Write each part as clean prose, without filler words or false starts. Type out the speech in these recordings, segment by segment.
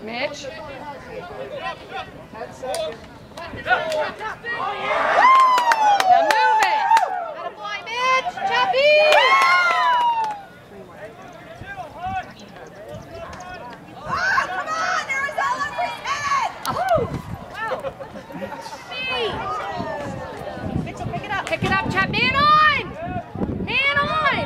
Mitch. Now move it. Attaboy, Mitch. Chappy. Come on, there was all over his head. Oh. Mitchell, pick it up. Pick it up, Chapman. Man on. Man on.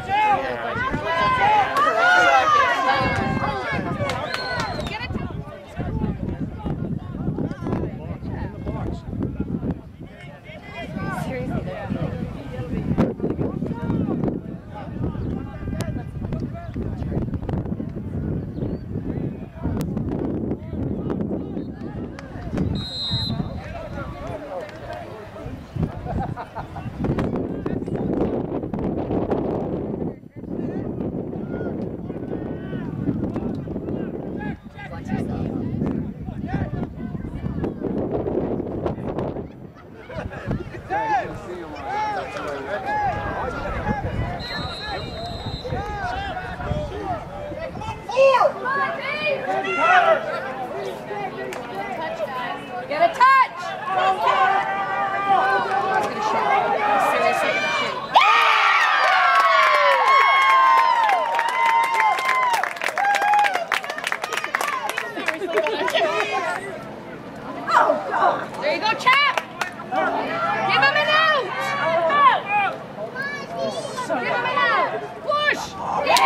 Get a touch! He's gonna shoot. He's seriously gonna shoot. Oh, God. There you go, Chap! Give him an out! Give him an out! Push! Yeah!